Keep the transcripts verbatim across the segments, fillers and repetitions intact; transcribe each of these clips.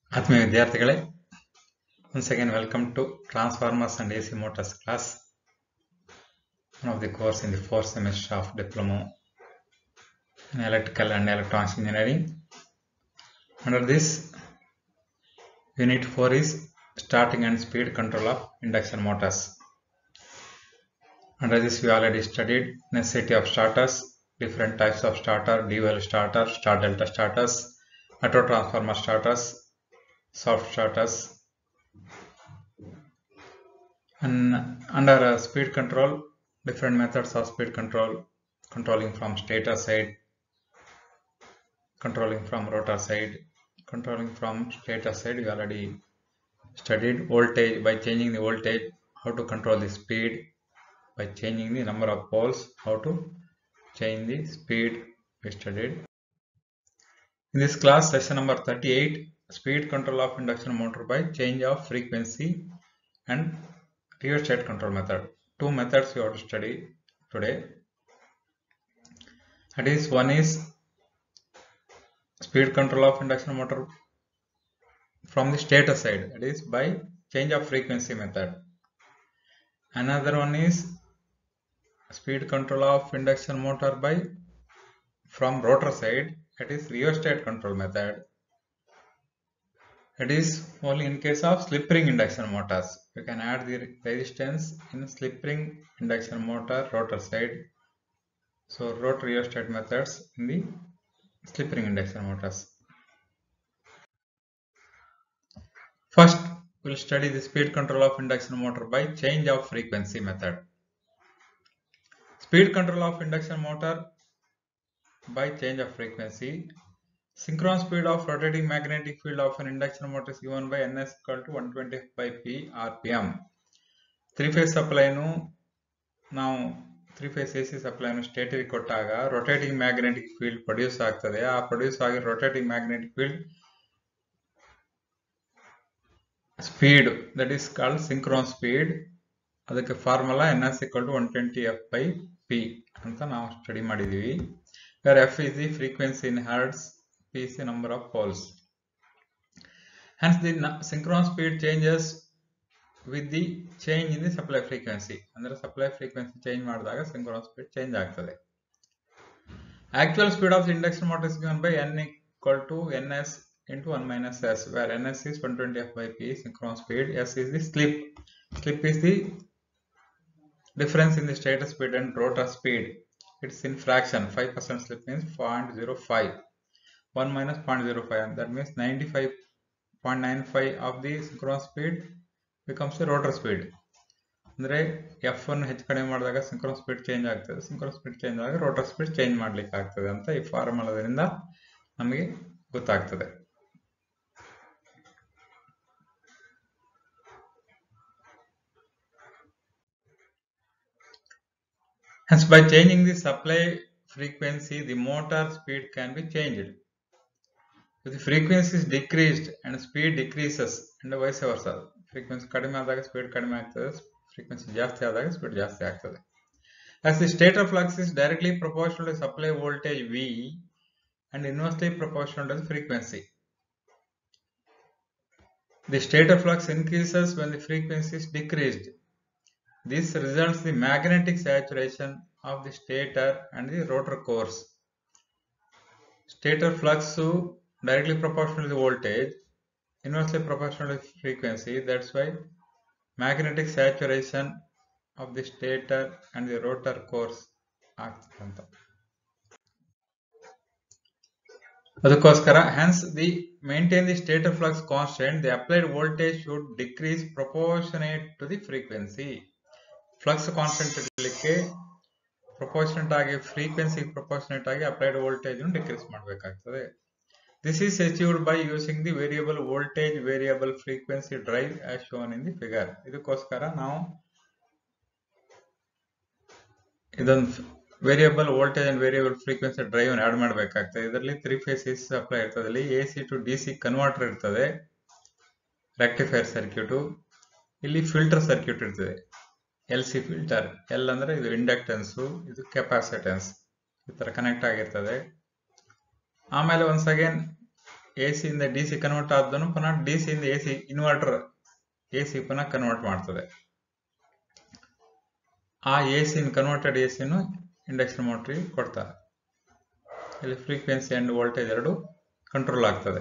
ಆತ್ಮೀಯ ವಿದ್ಯಾರ್ಥಿಗಳೇ, once again welcome to Transformers and A C Motors class, one of the course in the fourth semester of Diploma in Electrical and Electronics Engineering. Under this, Unit four is Starting and Speed Control of Induction Motors. Under this, we already studied necessity of starters, different types of starter, dual starter, star delta starters, auto transformer starters, soft starters, and under uh, speed control, different methods of speed control, controlling from stator side, controlling from rotor side. Controlling from stator side, we already studied voltage, by changing the voltage, how to control the speed, by changing the number of poles, how to change the speed, we studied. In this class, lesson number thirty-eight, speed control of induction motor by change of frequency and rheostat control method. Two methods you have to study today. That is, one is speed control of induction motor from the stator side, that is by change of frequency method. Another one is speed control of induction motor by from rotor side, that is rheostat control method. It is only in case of slip ring induction motors. You can add the resistance in slip ring induction motor rotor side. So rotor rheostat methods in the slip ring induction motors. First, we will study the speed control of induction motor by change of frequency method. Speed control of induction motor by change of frequency. Synchronous speed of rotating magnetic field of an induction motor is given by Ns equal to one twenty by P R P M. Three phase supply nu now three phase A C supply nu stator kottaga rotating magnetic field produce ಆಗ್ತದೆ. ಆ produce ಆಗಿ rotating magnetic field speed, that is called synchronous speed. ಅದಕ್ಕೆ formula Ns equal to one twenty F by P ಅಂತ ನಾವು study ಮಾಡಿದೀವಿ. Where F is the frequency in hertz, P is the number of poles. Hence the synchronous speed changes with the change in the supply frequency. Andre supply frequency change ಮಾಡಿದಾಗ synchronous speed change ಆಗ್ತದೆ. Actual speed of the induction motor is given by N equal to Ns into one minus S, where Ns is one twenty F by P synchronous speed, S is the slip. Slip is the difference in the stator speed and rotor speed. It's in fraction. five percent slip means zero point zero five. one minus zero point zero five, and that means ninety-five point nine five of the synchronous speed becomes the rotor speed. ಅಂದ್ರೆ F ಅನ್ನು ಹೆಚ್ಚು ಕಡಿಮೆ ಮಾಡಿದಾಗ synchronous speed change ಆಗ್ತದೆ. synchronous speed change ಆದಾಗ rotor speed change ಮಾಡಲಿಕ್ಕೆ ಆಗ್ತದೆ ಅಂತ ಈ ಫಾರ್ಮುಲಾದಿಂದ ನಮಗೆ ಗೊತ್ತಾಗ್ತದೆ. Hence, by changing the supply frequency, the motor speed can be changed. If the frequency is decreased and speed decreases, and vice versa. Frequency kadime adaga speed kadime agtade, frequency ಜಾಸ್ತಿ ಆದಾಗ speed ಜಾಸ್ತಿ ಆಗ್ತದೆ. As the stator flux is directly proportional to supply voltage V and inversely proportional to the frequency. The stator flux increases when the frequency is decreased. This results in the magnetic saturation of the stator and the rotor cores. Stator flux directly proportional to the voltage, inversely proportional to the frequency. That's why magnetic saturation of the stator and the rotor cores ಆಗ್ತದೆ. ಅದಕ್ಕೋಸ್ಕರ hence the maintain the stator flux constant, the applied voltage should decrease proportionate to the frequency. Flux constant ಇರಲಿಕ್ಕೆ proportionate ಆಗಿ frequency proportionate ಆಗಿ applied voltage ಅನ್ನು decrease ಮಾಡಬೇಕಾಗ್ತದೆ. This is achieved by using the variable voltage variable frequency drive as shown in the figure. ಇದಕ್ಕೋಸ್ಕರ ನಾವು ಇದೊಂದು variable voltage and variable frequency drive add ಮಾಡಬೇಕಾಗ್ತದೆ. ಇದರಲ್ಲಿ ತ್ರೀ ಫೇಸ್ ಎಸಿ ಸಪ್ಲೈ ಇರ್ತದೆ, ಇಲ್ಲಿ A C to D C converter ಇರ್ತದೆ, rectifier circuit, ಇಲ್ಲಿ filter circuit ಇರ್ತದೆ, ಎಲ್ ಸಿ ಫಿಲ್ಟರ್. ಎಲ್ ಅಂದ್ರೆ ಇದು ಇಂಡಕ್ಟೆನ್ಸ್, ಇದು ಕೆಪಾಸಿಟೆನ್ಸ್, ಈ ತರ ಕನೆಕ್ಟ್ ಆಗಿರ್ತದೆ. ಆಮೇಲೆ ಒನ್ಸ್ ಅಗೇನ್ ಎ ಸಿ ಇಂದ ಡಿ ಸಿ ಕನ್ವರ್ಟ್ ಆದ್ದನ್ನು ಪುನಃ ಡಿ ಸಿ ಇಂದ A C inverter A C ಪುನಃ ಕನ್ವರ್ಟ್ ಮಾಡ್ತದೆ. ಆ ಎ ಸಿ ಕನ್ವರ್ಟೆಡ್ ಎ ಸಿನು ಇಂಡಕ್ಷನ್ ಮೋಟರ್ಗೆ ಕೊಡ್ತಾರೆ. ಇಲ್ಲಿ ಫ್ರೀಕ್ವೆನ್ಸಿ ಅಂಡ್ ವೋಲ್ಟೇಜ್ ಎರಡು ಕಂಟ್ರೋಲ್ ಆಗ್ತದೆ.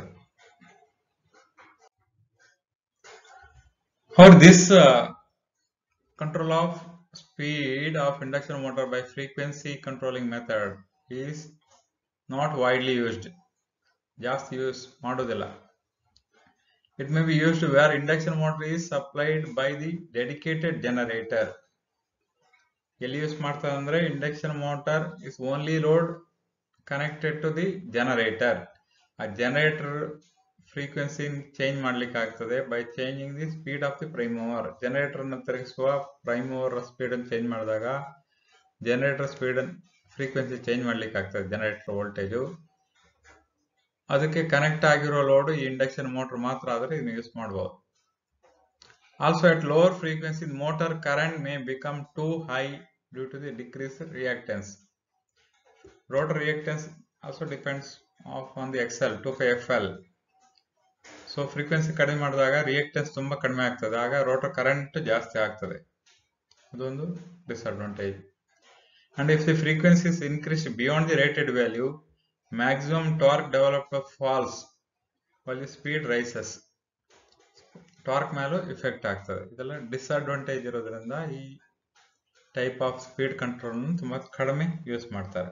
For this uh, control of speed of induction motor by frequency controlling method is not widely used. Just use madudilla. It may be used where induction motor is supplied by the dedicated generator. Elli use ಮಾಡ್ತದೆ ಅಂದ್ರೆ induction motor is only load connected to the generator. A generator frequency change ಮಾಡ್ಲಿಕ್ಕೆ ಆಗ್ತದೆ by changing the speed of the prime mover. Generator ಅನ್ನು ತಿರುಗಿಸುವ prime mover speed ಅನ್ನು change ಮಾಡಿದಾಗ generator speed frequency change ಮಾಡ್ಲಿಕ್ಕೆ ಆಗ್ತದೆ. ಜನರೇಟರ್ ವೋಲ್ಟೇಜ್ ಅದಕ್ಕೆ connect ಆಗಿರೋ ಲೋಡ್ ಈ ಇಂಡಕ್ಷನ್ ಮೋಟರ್ ಮಾತ್ರ ಆದರೆ ಇದನ್ನು ಯೂಸ್ ಮಾಡಬಹುದು. Also at lower frequency motor current may become too high due to the decreased reactance. Rotor reactance also depends on the X L two five F L. So frequency ಕಡಿಮೆ ಮಾಡಿದಾಗ reactance ತುಂಬಾ ಕಡಿಮೆ ಆಗ್ತದೆ, ಆಗ rotor current ಜಾಸ್ತಿ ಆಗ್ತದೆ. ಅದೊಂದು disadvantage. And if the frequency is increased beyond the rated value, maximum torque develop falls while the speed rises. Torque ಮೇಲೂ ಇಫೆಕ್ಟ್ ಆಗ್ತದೆ. ಇದೆಲ್ಲ ಡಿಸ್ಅಡ್ವಾಂಟೇಜ್ ಇರೋದ್ರಿಂದ ಈ ಟೈಪ್ ಆಫ್ ಸ್ಪೀಡ್ ಕಂಟ್ರೋಲ್ ತುಂಬಾ ಕಡಿಮೆ ಯೂಸ್ ಮಾಡ್ತಾರೆ.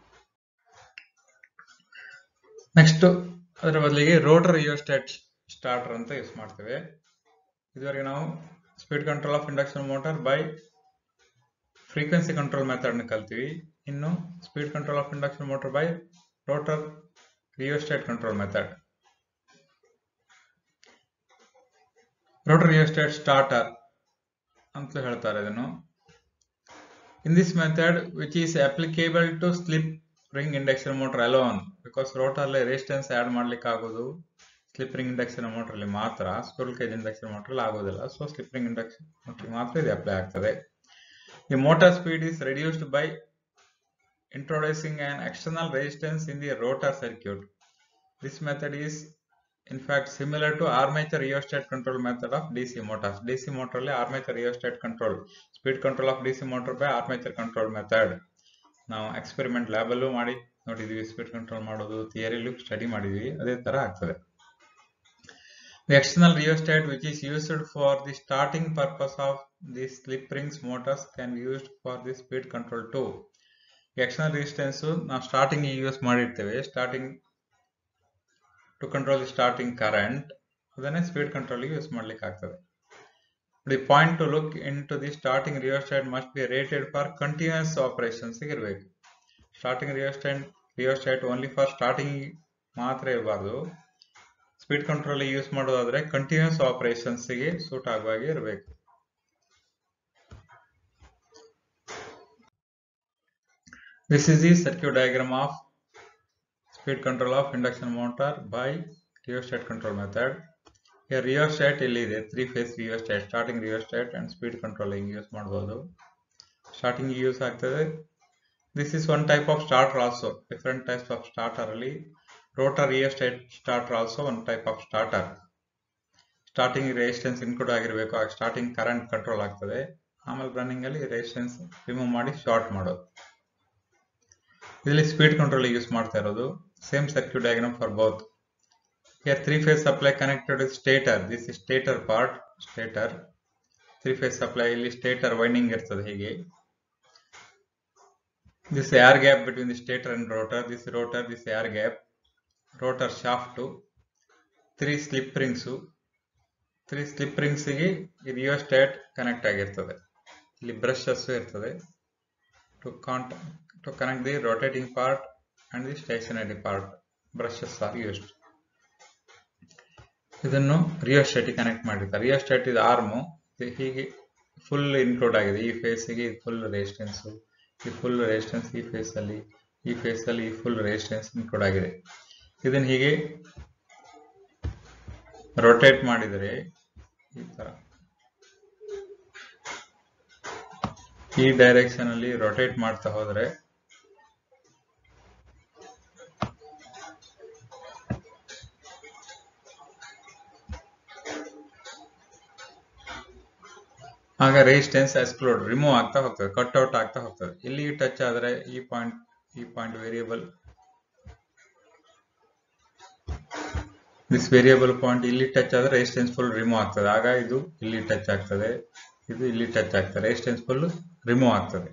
ನೆಕ್ಸ್ಟ್ ಅದರ ಬದಲಿಗೆ ರೋಟರ್ ರಿಯೋಸ್ಟಾಟ್ ಸ್ಟಾರ್ಟರ್ ಅಂತ ಯೂಸ್ ಮಾಡ್ತೇವೆ. ಇದುವರೆಗೆ ನಾವು speed control of induction motor by frequency control method ನ ಕಲ್ತೀವಿ. ಇನ್ನು speed control of induction motor by rotor rheostat control method. Rotor rheostat starter ಅಂತ ಹೇಳ್ತಾರೆ ಇದನ್ನು. In this method which is applicable to slip ring induction motor alone, because rotor ಅಲ್ಲಿ resistance add ಮಾಡ್ಲಿಕ್ಕೆ ಆಗೋದು slip ring induction motor ಅಲ್ಲಿ ಮಾತ್ರ, squirrel cage induction motor ಅಲ್ಲಿ ಆಗೋದಿಲ್ಲ. So slip ring induction motor ಮಾತ್ರ ಇದು ಅಪ್ಲೈ ಆಗ್ತದೆ. The motor speed is reduced by introducing an external resistance in the rotor circuit. This method is in fact similar to armature rheostat control method of DC motors. DC motor ಅಲ್ಲಿ armature rheostat control, speed control of DC motor by armature control method. ನಾವು experiment lab ಅಲ್ಲೂ ಮಾಡಿ ನೋಡಿದ್ವಿ, speed control ಮಾಡೋದು ಥಿಯರಿಲೂ study ಮಾಡಿದ್ವಿ, ಅದೇ ತರ ಆಗ್ತದೆ. The external rheostat which is used for the starting purpose of the slip rings motors can be used for the speed control too. External resistance ನಾವು ಸ್ಟಾರ್ಟಿಂಗ್ ಯೂಸ್ ಮಾಡಿರ್ತೇವೆ, starting to control the starting current, ಅದನ್ನೇ speed control use ಮಾಡ್ಲಿಕ್ಕೆ ಆಗ್ತದೆ. The point to look into the starting rheostat must be rated for continuous operations ಇರಬೇಕು. Starting rheostat rheostat only for starting ಮಾತ್ರ ಇರಬಾರ್ದು. Speed control use ಮಾಡೋದಾದ್ರೆ continuous operations ಗೆ suit ಆಗುವಾಗೆ ಇರಬೇಕು. This is the circuit diagram of speed control of induction motor by rheostat control method. Here rheostat ಇಲ್ಲಿದೆ, three phase rheostat, starting rheostat and speed controlling use ಮಾಡಬಹುದು. Starting use ಆಗ್ತದೆ. This is one type of starter also. Different types of starter ಅಲ್ಲಿ rotor rheostat starter also one type of starter. Starting resistance include ಆಗಿರಬೇಕು, ಆಗ starting current control ಆಗ್ತದೆ. ಆಮೇಲೆ running ಅಲ್ಲಿ resistance remove ಮಾಡಿ short ಮಾಡೋದು. ಇದರಲ್ಲಿ ಸ್ಪೀಡ್ ಕಂಟ್ರೋಲ್ ಯೂಸ್ ಮಾಡ್ತಾ ಇರೋದು. Same circuit diagram for both. Here three phase supply connected with stator. This is stator part, stator. Three phase supply ಇಲ್ಲಿ stator winding ಇರ್ತದೆ ಹೀಗೆ. This air gap between the stator and rotor. This rotor, this air gap. Rotor shaft. Three slip rings. Three slip rings ಗೆ ಈ rheostat connect ಆಗಿರ್ತದೆ. ಇಲ್ಲಿ brushes ಇರ್ತದೆ to contact to connect the rotating part and the stationary part. Brushes are used. ಇದನ್ನು rheostat connect ಮಾಡಿರ್ತಾರೆ. Rheostat ಇದು arm ಹೀಗೆ full include ಆಗಿದೆ. ಈ ಫೇಸ್ ಗೆ ಫುಲ್ ರೆಸಿಸ್ಟೆನ್ಸ್, ಈ ಫುಲ್ ರೆಸಿಸ್ಟೆನ್ಸ್ ಈ ಫೇಸ್ ಅಲ್ಲಿ, ಈ ಫೇಸ್ ಅಲ್ಲಿ ಈ ಫುಲ್ ರೆಸಿಸ್ಟೆನ್ಸ್ ಇನ್ಕ್ಲೂಡ್ ಆಗಿದೆ. ಇದನ್ನ ಹೀಗೆ ರೊಟೇಟ್ ಮಾಡಿದರೆ ಈ ತರ ಈ ಡೈರೆಕ್ಷನ್ ಅಲ್ಲಿ ರೊಟೇಟ್ ಮಾಡ್ತಾ ಹೋದ್ರೆ ಆಗ ರೆಸಿಸ್ಟೆನ್ಸ್ ಎಕ್ಸ್ಕ್ಲೂಡ್ ರಿಮೂವ್ ಆಗ್ತಾ ಹೋಗ್ತದೆ, ಕಟ್ಔಟ್ ಆಗ್ತಾ ಹೋಗ್ತದೆ. ಇಲ್ಲಿ ಟಚ್ ಆದ್ರೆ ಈ ಪಾಯಿಂಟ್ ಈ point variable this variable point ಇಲ್ಲಿ ಟಚ್ ಆದ್ರೆ ರೆಸಿಸ್ಟೆನ್ಸ್ ಫುಲ್ ರಿಮೂವ್ ಆಗ್ತದೆ. ಆಗ ಇದು ಇಲ್ಲಿ ಟಚ್ ಆಗ್ತದೆ, ಇದು ಇಲ್ಲಿ ಟಚ್ ಆಗ್ತದೆ, ರೆಸಿಸ್ಟೆನ್ಸ್ ಫುಲ್ ರಿಮೂವ್ ಆಗ್ತದೆ.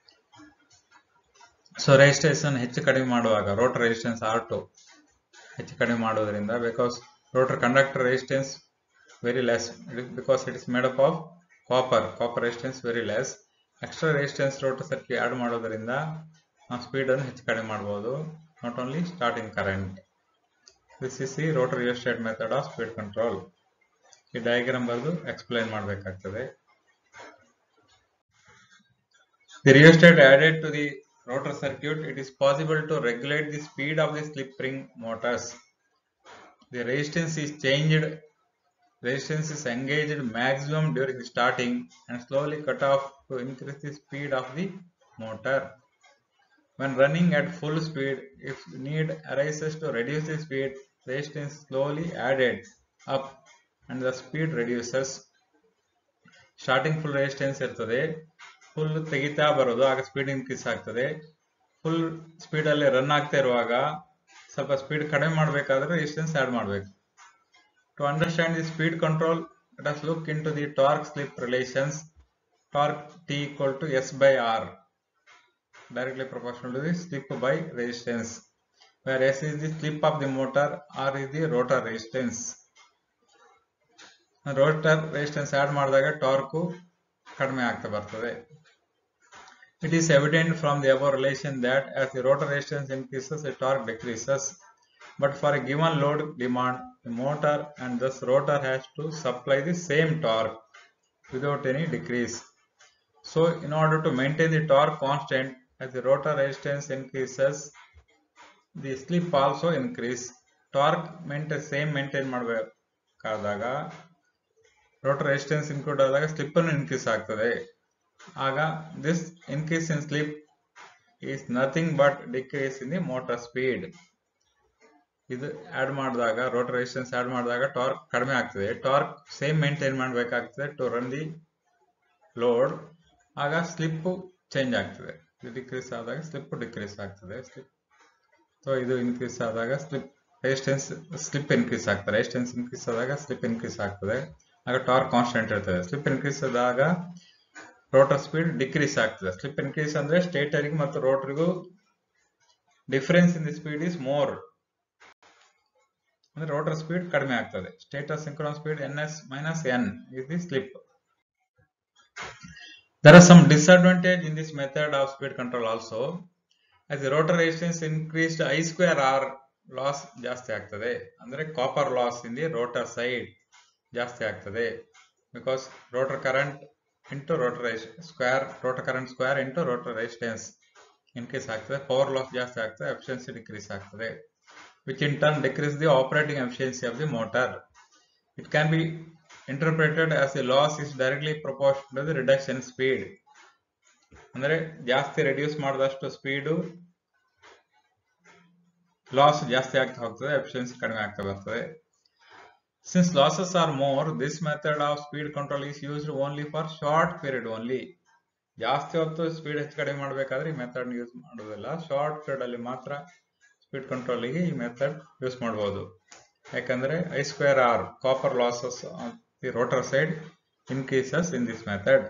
ಸೊ ರೆಸಿಸ್ಟೆನ್ಸ್ ಅನ್ನು ಹೆಚ್ಚು ಕಡಿಮೆ ಮಾಡುವಾಗ ರೋಟರ್ ರೆಸಿಸ್ಟೆನ್ಸ್ ಆರ್ ಟು ಹೆಚ್ಚು ಕಡಿಮೆ ಮಾಡೋದ್ರಿಂದ, because rotor conductor resistance very less, because it is made up of copper copper resistance very less. Extra resistance rotor circuit add ಮಾಡೋದ್ರಿಂದ ನಾವು ಸ್ಪೀಡ್ ಅನ್ನು ಹೆಚ್ಚು ಕಡಿಮೆ ಮಾಡಬಹುದು, not only starting current. This is the rotor rheostat method of speed control. ಈ diagram ಬರೆದು explain ಮಾಡಬೇಕಾಗ್ತದೆ. The rheostat added to the rotor circuit, it is possible to regulate the speed of the slip ring motors. The resistance is changed, resistance is engaged maximum during the starting and slowly cut off to increase the speed of the motor. When running at full speed, if need arises to reduce the speed, resistance slowly added up and the speed reduces. Starting full resistance ಇರ್ತದೆ, full ತೆಗಿತಾ ಬರೋದು, ಆಗ speed increase ಆಗ್ತದೆ. Full speed ಅಲ್ಲಿ run ಆಗ್ತಾ ಇರುವಾಗ ಸ್ವಲ್ಪ speed ಕಡಿಮೆ ಮಾಡಬೇಕಾದ್ರೆ ರೆಸಿಸ್ಟೆನ್ಸ್ ಆಡ್ ಮಾಡಬೇಕು. To understand the speed control, let us look into the torque slip relations. Torque T equal to S by R, directly proportional to the slip by resistance, where S is the slip of the motor, R is the rotor resistance. Rotor resistance add ಮಾಡಿದಾಗ torque ಕಡಿಮೆ ಆಗ್ತಾ ಬರ್ತದೆ. It is evident from the above relation that as the rotor resistance increases, the torque decreases. But for a given load demand, the motor and thus rotor has to supply the same torque without any decrease. So, in order to maintain the torque constant, as the rotor resistance increases, the slip also increase. Torque maintain same maintain ಮಾಡಬೇಕಾದಾಗ rotor resistance include ಆದಾಗ slip ಅನ್ನು increase ಆಗ್ತದೆ. ಆಗ this increase in slip is nothing but decrease in the motor speed. ಇದು add ಮಾಡಿದಾಗ rotor resistance add ಮಾಡಿದಾಗ torque ಕಡಿಮೆ ಆಗ್ತದೆ, ಟಾರ್ಕ್ ಸೇಮ್ ಮೇಂಟೈನ್ ಮಾಡಬೇಕಾಗ್ತದೆ ಟು ರನ್ ದಿ ಲೋಡ್. ಆಗ ಸ್ಲಿಪ್ ಚೇಂಜ್ ಆಗ್ತದೆ, ಇದು ಡಿಕ್ರೀಸ್ ಆದಾಗ ಸ್ಲಿಪ್ ಡಿಕ್ರೀಸ್ ಆಗ್ತದೆ. ಸ್ಲಿಪ್ ಸೊ ಇದು ಇನ್ಕ್ರೀಸ್ ಆದಾಗ ಸ್ಲಿಪ್ ರೆಸಿಸ್ಟೆನ್ಸ್ ಸ್ಲಿಪ್ ಇನ್ಕ್ರೀಸ್ ಆಗ್ತದೆ, ರೆಸಿಸ್ಟೆನ್ಸ್ ಇನ್ಕ್ರೀಸ್ ಆದಾಗ ಸ್ಲಿಪ್ ಇನ್ಕ್ರೀಸ್ ಆಗ್ತದೆ. ಆಗ ಟಾರ್ಕ್ ಕಾನ್ಸ್ಟೆಂಟ್ ಇರ್ತದೆ. ಸ್ಲಿಪ್ ಇನ್ಕ್ರೀಸ್ ಆದಾಗ ರೋಟರ್ ಸ್ಪೀಡ್ ಡಿಕ್ರೀಸ್ ಆಗ್ತದೆ. ಸ್ಲಿಪ್ ಇನ್ಕ್ರೀಸ್ ಅಂದ್ರೆ ಸ್ಟೇಟರ್ಗೆ ಮತ್ತು ರೋಟರ್ಗೂ difference in the speed is more, ಅಂದ್ರೆ ರೋಟರ್ ಸ್ಪೀಡ್ ಕಡಿಮೆ ಆಗ್ತದೆ. Stator synchronous speed ns minus n is the slip. There are some disadvantage in this method of speed control also. As the rotor resistance increased, I square R loss ಜಾಸ್ತಿ ಆಗ್ತದೆ, ಅಂದ್ರೆ copper loss in the rotor side ಜಾಸ್ತಿ ಆಗ್ತದೆ. Because rotor current into rotor square, rotor current square into rotor resistance increase ಆಗ್ತದೆ, power loss ಜಾಸ್ತಿ ಆಗ್ತದೆ, efficiency decrease ಆಗ್ತದೆ, which in turn decrease the operating efficiency of the motor. It can be interpreted as the loss is directly proportional to the reduction in speed. ಅಂದರೆ ಜಾಸ್ತಿ reduce ಮಾಡಿದಷ್ಟು speed loss ಜಾಸ್ತಿ ಆಗ್ತಾ ಹೋಗ್ತದೆ, efficiency ಕಡಿಮೆ ಆಗ್ತಾ ಬರ್ತದೆ. Since losses are more, this method of speed control is used only for short period only. ಜಾಸ್ತಿ ಹೊತ್ತು ಸ್ಪೀಡ್ ಹೆಚ್ಚು ಕಡಿಮೆ ಮಾಡಬೇಕಾದ್ರೆ ಈ ಮೆಥಡ್ ಯೂಸ್ ಮಾಡೋದಿಲ್ಲ, ಶಾರ್ಟ್ ಪೀರಿಯಡ್ ಅಲ್ಲಿ ಮಾತ್ರ ಸ್ಪೀಡ್ ಕಂಟ್ರೋಲಿಗೆ ಈ ಮೆಥಡ್ ಯೂಸ್ ಮಾಡಬಹುದು. ಯಾಕಂದ್ರೆ I square R copper losses on the rotor side increases in this method.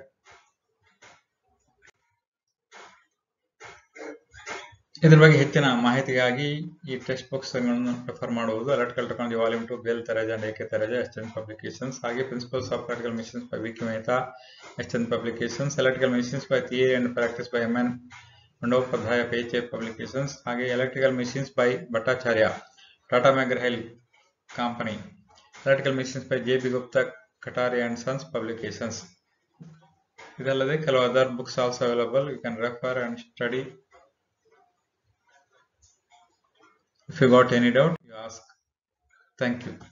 ಇದ್ರ ಬಗ್ಗೆ ಹೆಚ್ಚಿನ ಮಾಹಿತಿಗಾಗಿ ಈ ಟೆಕ್ಸ್ಟ್ ಬುಕ್ಸ್ ಗಳನ್ನು ರೆಫರ್ ಮಾಡುವುದು. Electrical technology volume two, B L Theraja and A K Theraja, ಎಸ್ಟೆನ್ ಪಬ್ಲಿಕೇಶನ್ಸ್. ಹಾಗೆ principles of electrical machines by V K Mehta, ಎಸ್ಟೆನ್ publications. Electrical machines by theory and practice by M N Bandyopadhyay, P H A publications. ಹಾಗೆ electrical machines by Bhattacharya, Tata McGraw Hill company. Electrical machines by J B Gupta, Katari and sons publications. ಇದಲ್ಲದೆ ಕೆಲವು other books also available, you can refer and study. If you got any doubt, you ask. Thank you.